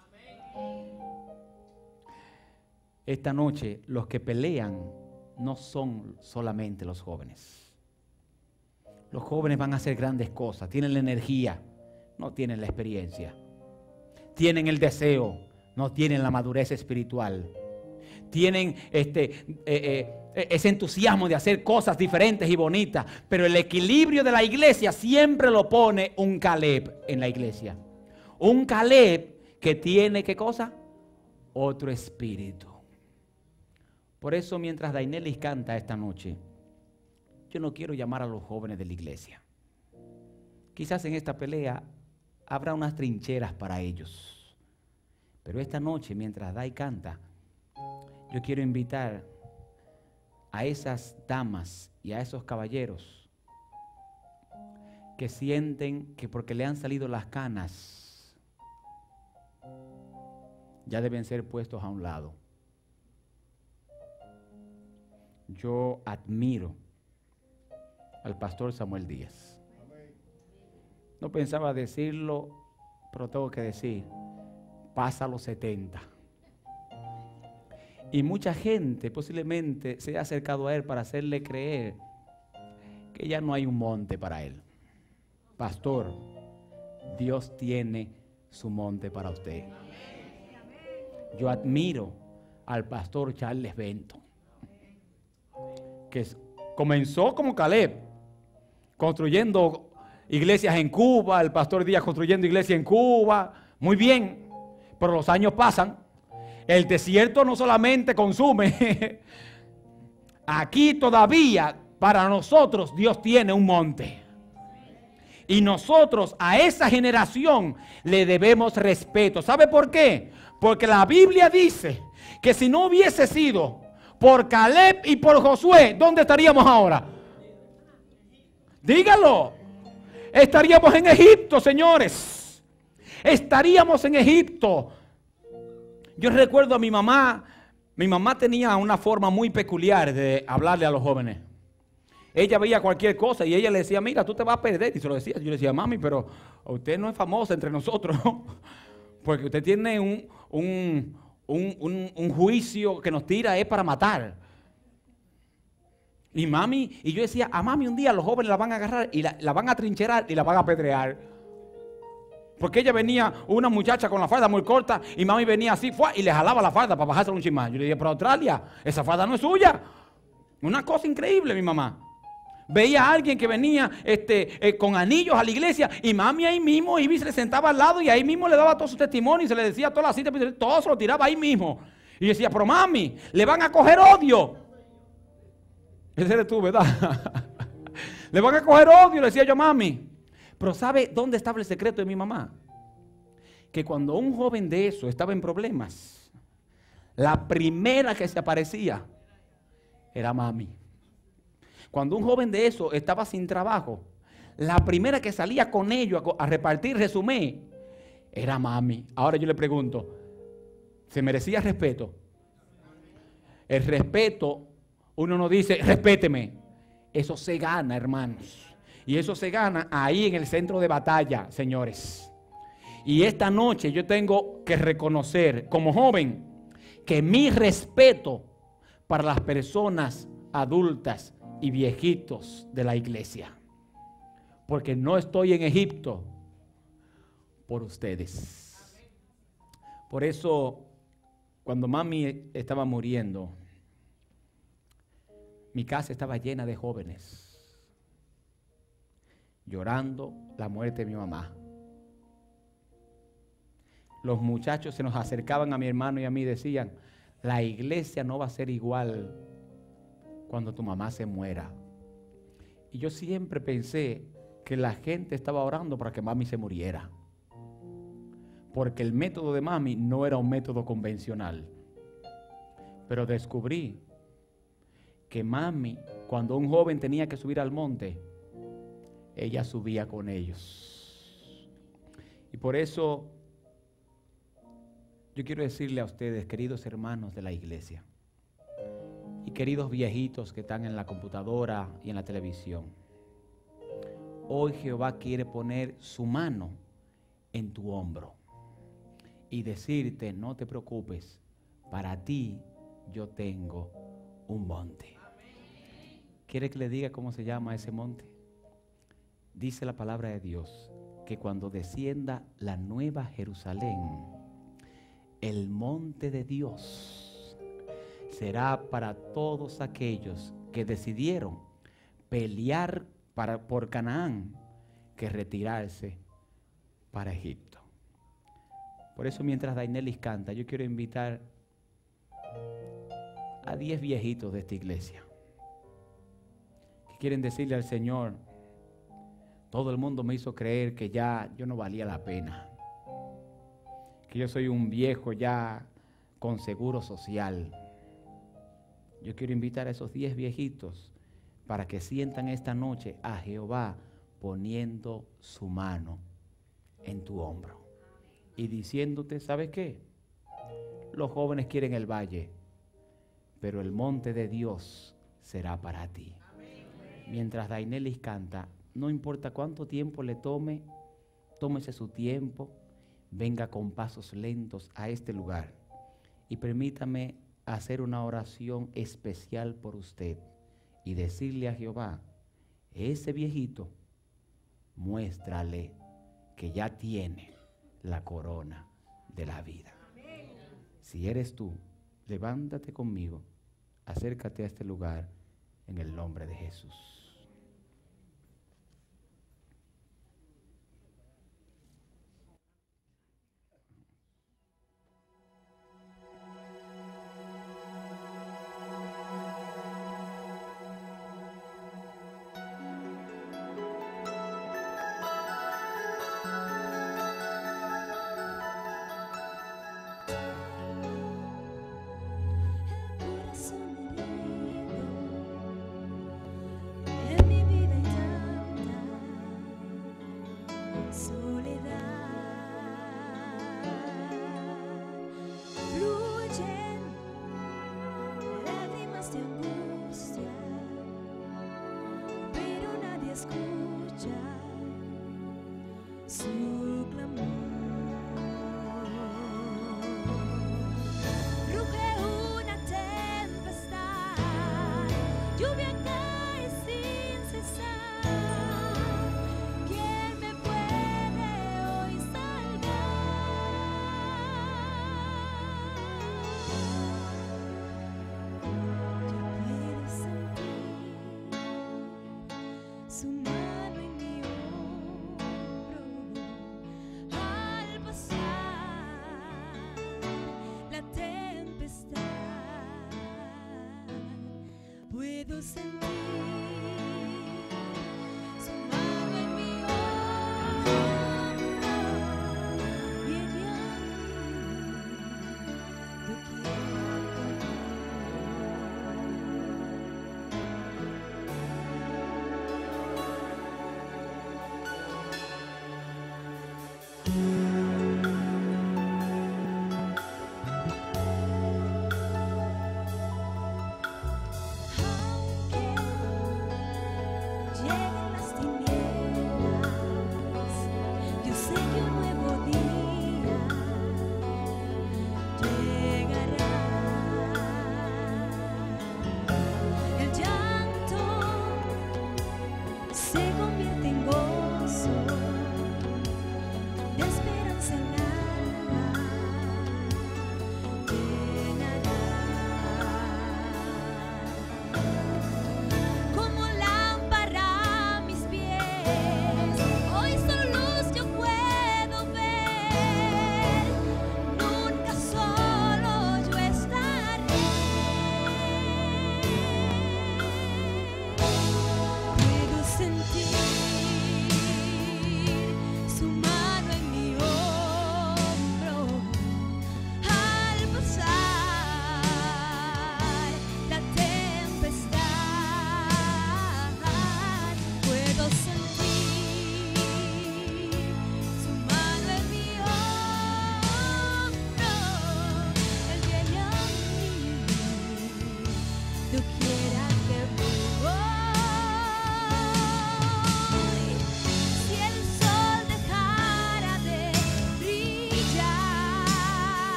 Esta noche los que pelean no son solamente los jóvenes. Los jóvenes van a hacer grandes cosas, tienen la energía, no tienen la experiencia. Tienen el deseo, no tienen la madurez espiritual. Tienen ese entusiasmo de hacer cosas diferentes y bonitas, pero el equilibrio de la iglesia siempre lo pone un Caleb en la iglesia. Un Caleb que tiene, ¿qué cosa? Otro espíritu. Por eso mientras Dainelis canta esta noche, yo no quiero llamar a los jóvenes de la iglesia. Quizás en esta pelea habrá unas trincheras para ellos. Pero esta noche mientras Dai canta, yo quiero invitar a esas damas y a esos caballeros que sienten que porque le han salido las canas, ya deben ser puestos a un lado. Yo admiro al pastor Samuel Díaz. No pensaba decirlo, pero tengo que decir, pasa los 70. Y mucha gente posiblemente se ha acercado a él para hacerle creer que ya no hay un monte para él. Pastor, Dios tiene su monte para usted. Yo admiro al pastor Charles Benton, que comenzó como Caleb, construyendo iglesias en Cuba, el pastor Díaz construyendo iglesias en Cuba, muy bien, pero los años pasan, el desierto no solamente consume, aquí todavía para nosotros Dios tiene un monte. Y nosotros a esa generación le debemos respeto. ¿Sabe por qué? Porque la Biblia dice que si no hubiese sido por Caleb y por Josué, ¿dónde estaríamos ahora? Dígalo. Estaríamos en Egipto, señores. Estaríamos en Egipto. Yo recuerdo a mi mamá. Mi mamá tenía una forma muy peculiar de hablarle a los jóvenes. Ella veía cualquier cosa y ella le decía, mira, tú te vas a perder. Y se lo decía. Yo le decía, mami, pero usted no es famosa entre nosotros, porque usted tiene un juicio que nos tira es para matar. Y mami, y yo decía, a mami un día los jóvenes la van a agarrar y la van a trincherar y la van a apedrear. Porque ella venía, una muchacha con la falda muy corta, y mami venía así, y le jalaba la falda para bajársela un chismán. Yo le dije, pero Australia, esa falda no es suya. Una cosa increíble, mi mamá. Veía a alguien que venía con anillos a la iglesia, y mami ahí mismo iba y se le sentaba al lado, y ahí mismo le daba todo su testimonio, y se le decía todas las citas, todo se lo tiraba ahí mismo. Y yo decía, pero mami, le van a coger odio. Ese eres tú, ¿verdad? Le van a coger odio, le decía yo a mami. Pero ¿sabe dónde estaba el secreto de mi mamá? Que cuando un joven de eso estaba en problemas, la primera que se aparecía era mami. Cuando un joven de eso estaba sin trabajo, la primera que salía con ellos a repartir resumen era mami. Ahora yo le pregunto, ¿se merecía respeto? El respeto, uno no dice, respéteme. Eso se gana, hermanos. Y eso se gana ahí en el centro de batalla, señores. Y esta noche yo tengo que reconocer como joven que mi respeto para las personas adultas y viejitos de la iglesia. porque no estoy en Egipto por ustedes. Por eso, cuando mami estaba muriendo, mi casa estaba llena de jóvenes, llorando la muerte de mi mamá. Los muchachos se nos acercaban a mi hermano y a mí y decían, la iglesia no va a ser igual cuando tu mamá se muera. Y yo siempre pensé que la gente estaba orando para que mami se muriera, porque el método de mami no era un método convencional. Pero descubrí que mami, cuando un joven tenía que subir al monte, ella subía con ellos. Y por eso yo quiero decirle a ustedes, queridos hermanos de la iglesia y queridos viejitos que están en la computadora y en la televisión, hoy Jehová quiere poner su mano en tu hombro y decirte, no te preocupes, para ti yo tengo un monte. ¿Quiere que le diga cómo se llama ese monte? Dice la palabra de Dios que cuando descienda la nueva Jerusalén, el monte de Dios será para todos aquellos que decidieron pelear por Canaán que retirarse para Egipto. Por eso, mientras Dainelis canta, yo quiero invitar a 10 viejitos de esta iglesia que quieren decirle al Señor, todo el mundo me hizo creer que ya yo no valía la pena, que yo soy un viejo ya con seguro social. Yo quiero invitar a esos 10 viejitos para que sientan esta noche a Jehová poniendo su mano en tu hombro y diciéndote, ¿sabes qué? Los jóvenes quieren el valle, pero el monte de Dios será para ti. Mientras Dainelis canta, no importa cuánto tiempo le tome, tómese su tiempo, venga con pasos lentos a este lugar y permítame hacer una oración especial por usted y decirle a Jehová, ese viejito, muéstrale que ya tiene la corona de la vida. Si eres tú, levántate conmigo, acércate a este lugar en el nombre de Jesús. En mi vida hay tanta soledad, fluyen lágrimas de angustia, pero nadie escucha su clamor. Ruge una tempestad, lluvia cae sin cesar. ¿Quién me puede hoy salvar? Yo puedo sentir su mano en mi hombro al pasar la tempestad. Puedo sentir su mano en mi hombro, viene a mí doquiera que aunque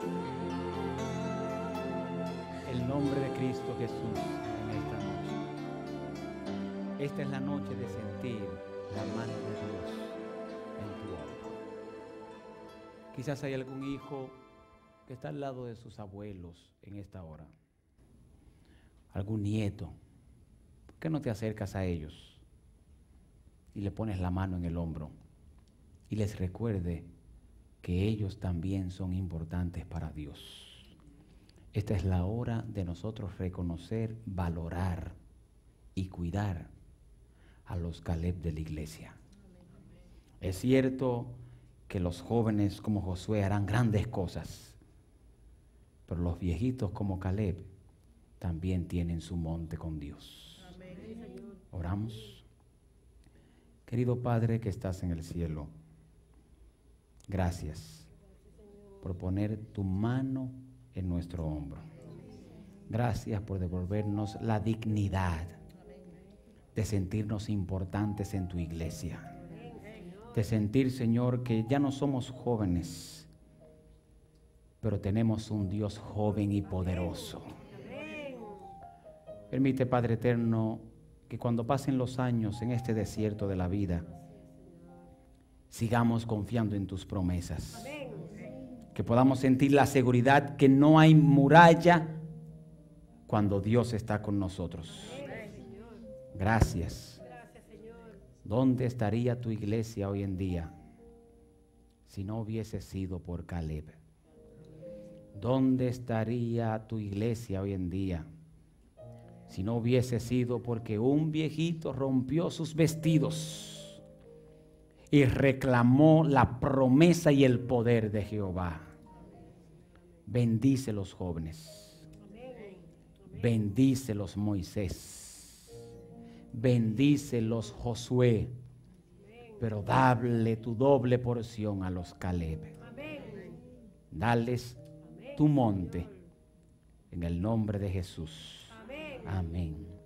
El nombre de Cristo Jesús en esta noche. Esta es la noche de sentir la mano de Dios en tu hombro. Quizás hay algún hijo que está al lado de sus abuelos en esta hora. Algún nieto. ¿Por qué no te acercas a ellos y le pones la mano en el hombro y les recuerde que ellos también son importantes para Dios? Esta es la hora de nosotros reconocer, valorar y cuidar a los Caleb de la iglesia. Es cierto que los jóvenes como Josué harán grandes cosas, pero los viejitos como Caleb también tienen su monte con Dios. Oramos. Querido Padre que estás en el cielo, gracias por poner tu mano en nuestro hombro. Gracias por devolvernos la dignidad de sentirnos importantes en tu iglesia. De sentir, Señor, que ya no somos jóvenes, pero tenemos un Dios joven y poderoso. Permite, Padre eterno, que cuando pasen los años en este desierto de la vida, sigamos confiando en tus promesas. Que podamos sentir la seguridad que no hay muralla cuando Dios está con nosotros. Gracias. ¿Dónde estaría tu iglesia hoy en día si no hubiese sido por Caleb? ¿Dónde estaría tu iglesia hoy en día si no hubiese sido porque un viejito rompió sus vestidos y reclamó la promesa y el poder de Jehová? Bendice los jóvenes. Bendice los Moisés. Bendice los Josué. Pero dale tu doble porción a los Caleb. Dales tu monte en el nombre de Jesús. Amén.